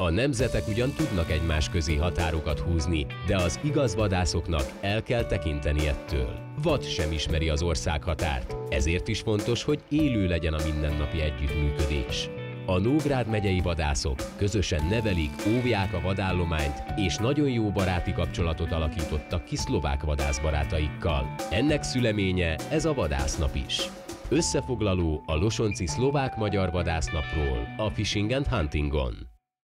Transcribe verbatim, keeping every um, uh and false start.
A nemzetek ugyan tudnak egymás közé határokat húzni, de az igaz vadászoknak el kell tekinteni ettől. Vad sem ismeri az országhatárt, ezért is fontos, hogy élő legyen a mindennapi együttműködés. A Nógrád megyei vadászok közösen nevelik, óvják a vadállományt, és nagyon jó baráti kapcsolatot alakítottak ki szlovák vadászbarátaikkal. Ennek szüleménye ez a vadásznap is. Összefoglaló a Losonci szlovák-magyar vadásznapról a Fishing and Huntingon.